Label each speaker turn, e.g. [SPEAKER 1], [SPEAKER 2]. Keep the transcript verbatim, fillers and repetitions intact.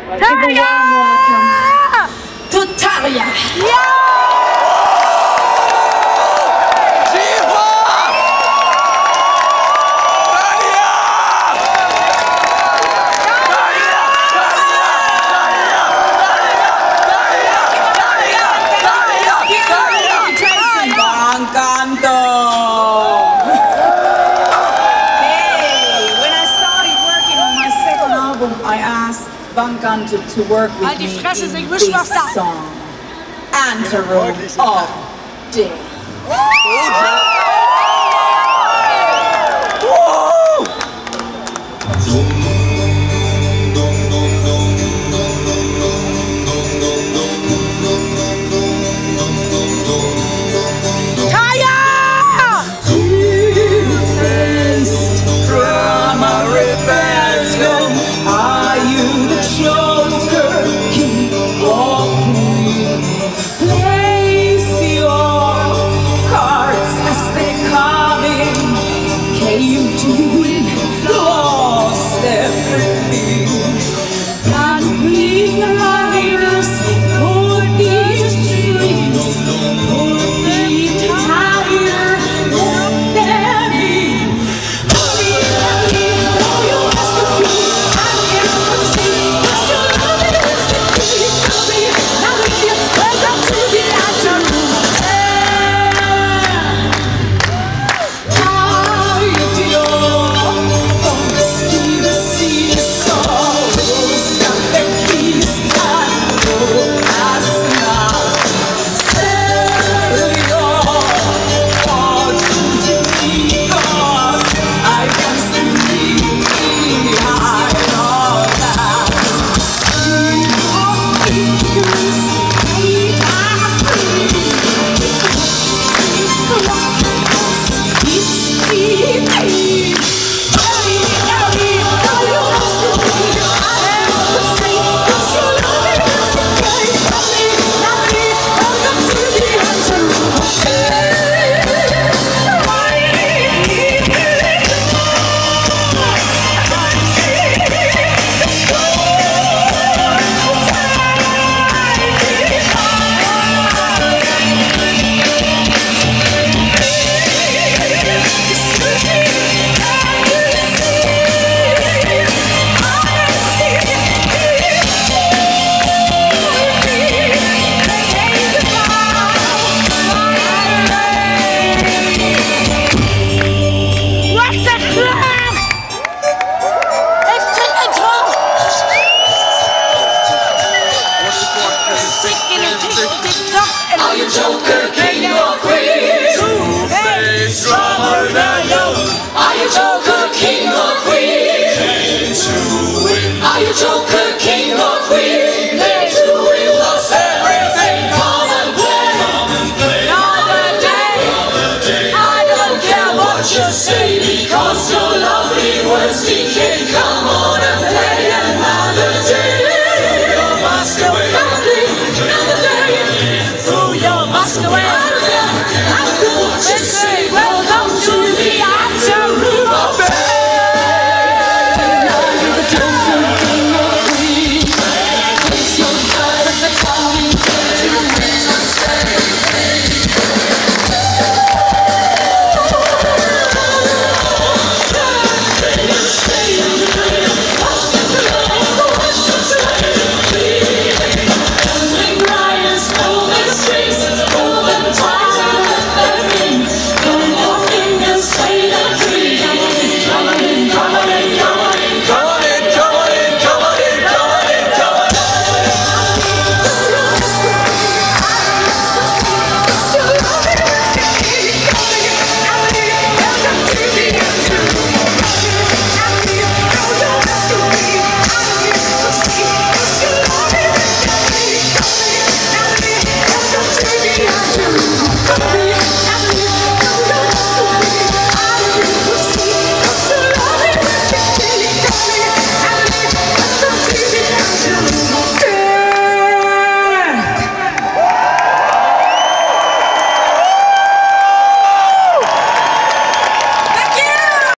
[SPEAKER 1] Tarja!
[SPEAKER 2] To Tarja!
[SPEAKER 1] Ja!
[SPEAKER 2] I asked Bankanto to work with
[SPEAKER 1] Halt die
[SPEAKER 2] me
[SPEAKER 1] Fresse,
[SPEAKER 2] in
[SPEAKER 1] sing
[SPEAKER 2] this
[SPEAKER 1] ruhig was da.
[SPEAKER 2] song. Antero all day. You do lost everything, and being riders for these streets, for the tired, let them in. Hurry, hurry, all you ask of me, I'm here to see. Cause your love is the key. Hurry, now if you welcome to the afternoon.
[SPEAKER 3] Are you Joker, king or queen? Two-faced drummer than you. Are you Joker, king or queen? Came to win. Are you Joker, king or queen?